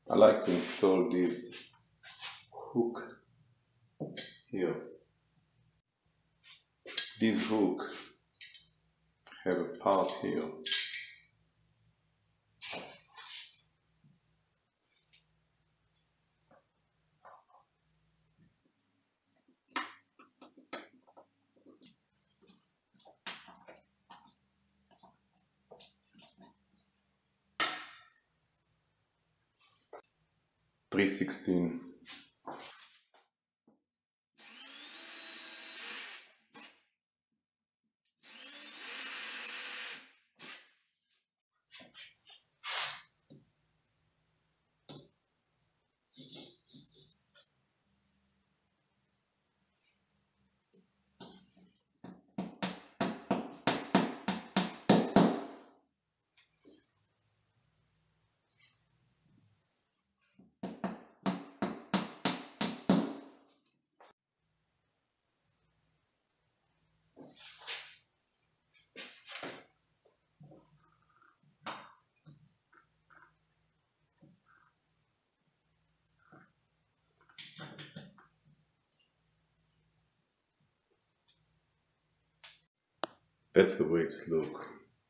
I like to install this hook here. This hook have a part here. .316. That's the way it looks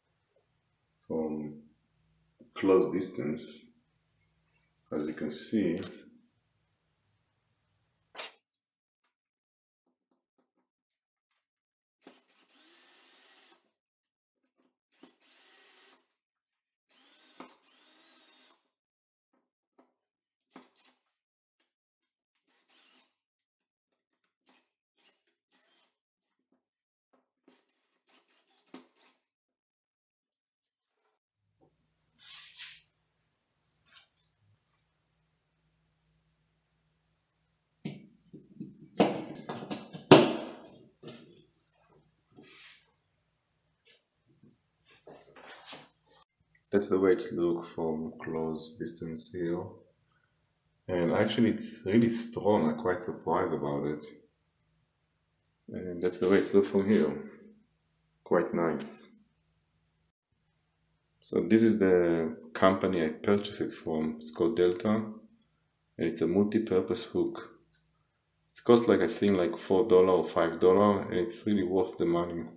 from close distance. As you can see, that's the way it looks from close distance here. And actually it's really strong. I'm quite surprised about it. And that's the way it looks from here. Quite nice. So this is the company I purchased it from. It's called Delta, and it's a multi-purpose hook. It costs like I think like $4 or $5, and it's really worth the money.